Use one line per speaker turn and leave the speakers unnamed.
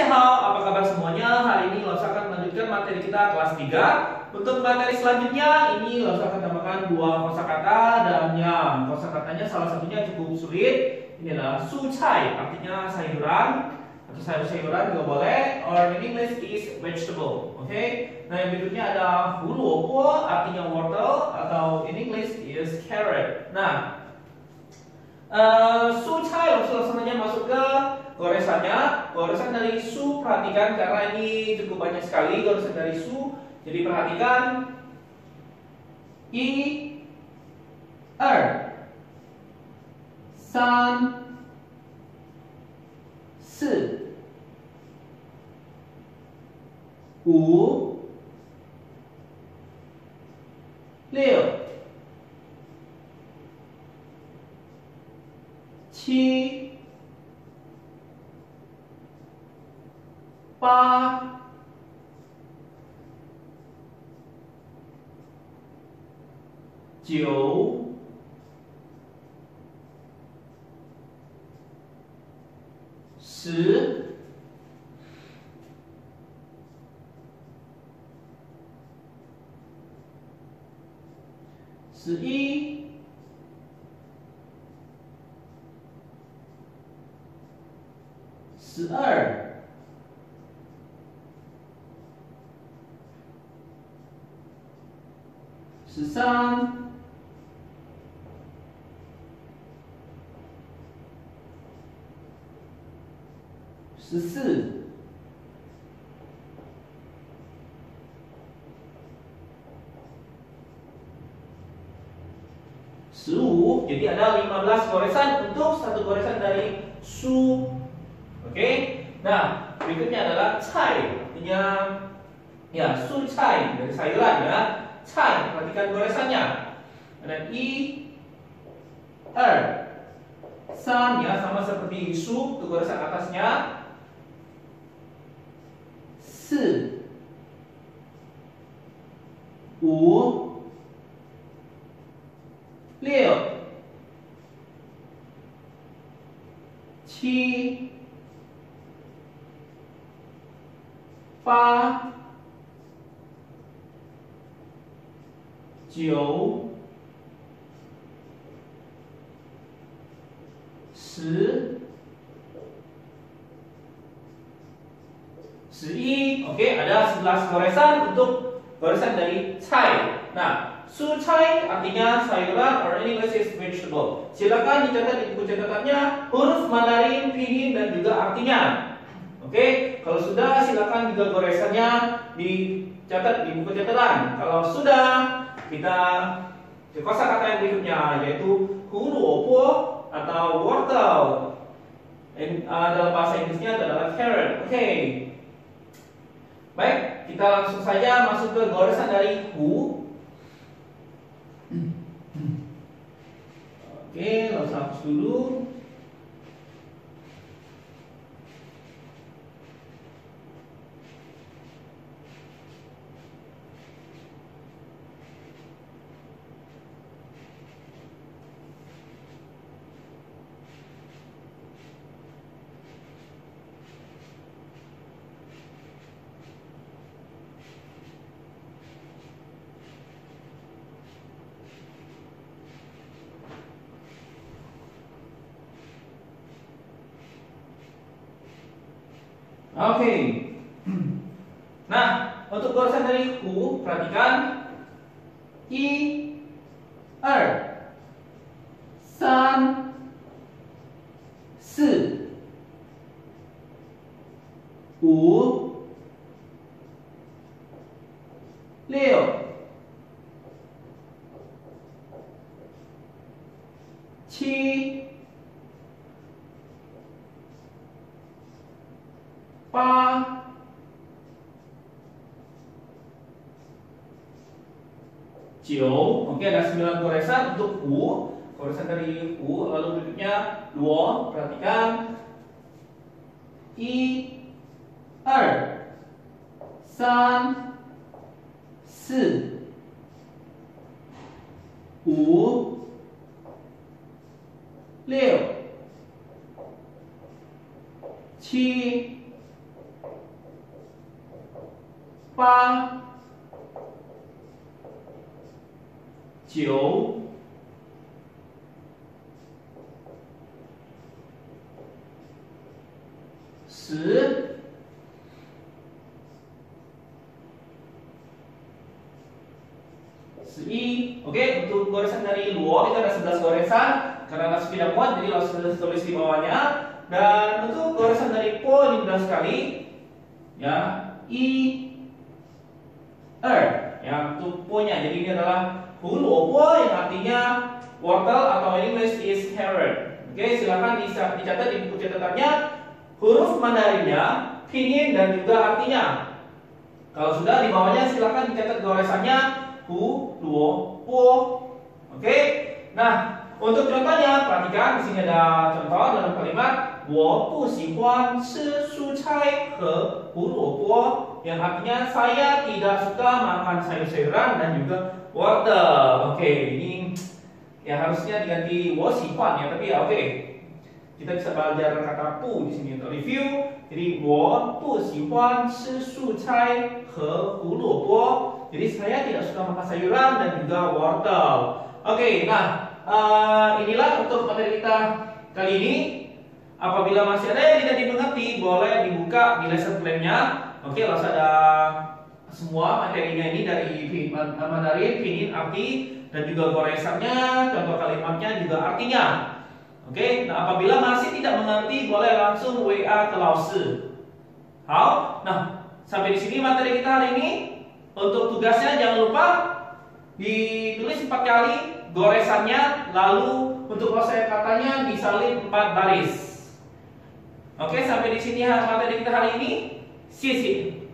halo, apa kabar semuanya? Hari ini Lobster akan melanjutkan materi kita kelas 3. Untuk materi selanjutnya, ini Lobster akan tambahkan dua kosakata dan ya, kosakatanya salah satunya cukup sulit. Ini adalah sucai, artinya sayuran atau sayur-sayuran juga boleh. Or in English is vegetable. Oke. Nah, yang berikutnya ada huruopo, artinya wortel atau in English is carrot. Nah, sucai langsung saja masuk ke goresannya. Goresan dari su, perhatikan karena ini cukup banyak sekali goresan dari su. Jadi perhatikan i, er, san, si, wu, liu, 七、八、九、十、11、12、13、14、15. Jadi ada 15 goresan untuk satu goresan dari su. Oke. Nah, berikutnya adalah cai, artinya ya su cai dari sayuran ya. Cai, perhatikan goresannya. Ada i, er, san ya, sama seperti su, itu goresan atasnya. Si, wu, liu, 七、八、九、十、11. Oke, ada 11 goresan untuk goresan dari cai. Nah, su cai artinya sayuran or in English is vegetable. Silakan dicatat di buku catatannya huruf Mandarin, pinyin dan juga artinya. Oke, kalau sudah silakan juga goresannya dicatat di buku catatan. Kalau sudah, kita ke kosakata yang berikutnya yaitu huruopo atau wortel. Dalam bahasa Inggrisnya adalah carrot. Oke. Baik, kita langsung saja masuk ke goresan dari hu. Oke, langsung hapus dulu. Oke. Nah, untuk goresan dari hu, perhatikan i, er, san, si, wu, liu, 七、八、九. Oke, ada 9 goresan untuk hu. Goresan dari hu. Lalu berikutnya luo. Perhatikan i, er, san, si, wu, liu, 七、 8 9 10 11. Oke, untuk goresan dari luar kita ada 11 goresan. Karena masih tidak muat, jadi langsung tulis di bawahnya. Dan untuk goresan dari po ini mudah sekali. Ya, i ya, untuk po-nya. Jadi ini adalah huluopo yang artinya wortel atau in English is carrot. Oke, silakan dicatat di buku catatannya huruf Mandarinnya, pinyin dan juga artinya. Kalau sudah di bawahnya silakan dicatat goresannya hu, luo, po. Oke. Nah, untuk contohnya perhatikan di sini ada contoh dalam kalimat 我不喜欢吃蔬菜和胡萝卜 yang artinya saya tidak suka makan sayur-sayuran dan juga wortel. Oke, ini ya harusnya diganti 我喜欢ya, tapi ya oke. Kita bisa belajar kata pu di sini untuk review. Jadi 我不喜欢吃蔬菜和胡萝卜 jadi saya tidak suka makan sayuran dan juga wortel. Oke, nah inilah untuk materi kita kali ini. Apabila masih ada yang tidak dimengerti, boleh dibuka di lesson plan-nya. Oke, langsung ada semua materinya ini dari Mandarin, pinyin, arti, dan juga goresannya, contoh kalimatnya, juga artinya. Oke, nah apabila masih tidak mengerti, boleh langsung WA ke Laosi. Hao, nah sampai di sini materi kita hari ini. Untuk tugasnya jangan lupa ditulis 4 kali goresannya, lalu untuk proses katanya disalin 4 baris. Oke, sampai di sini materi kita hari ini. 谢谢。